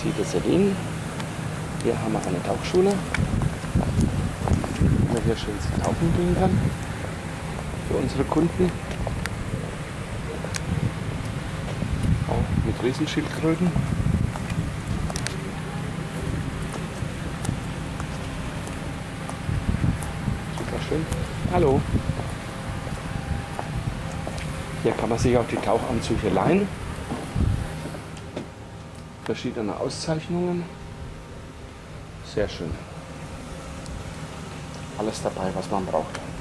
Visite Selin. Hier haben wir eine Tauchschule, wo man hier schön tauchen gehen kann für unsere Kunden. Auch mit Riesenschildkröten. Super schön. Hallo. Hier kann man sich auch die Tauchanzüge leihen. Verschiedene Auszeichnungen. Sehr schön. Alles dabei, was man braucht.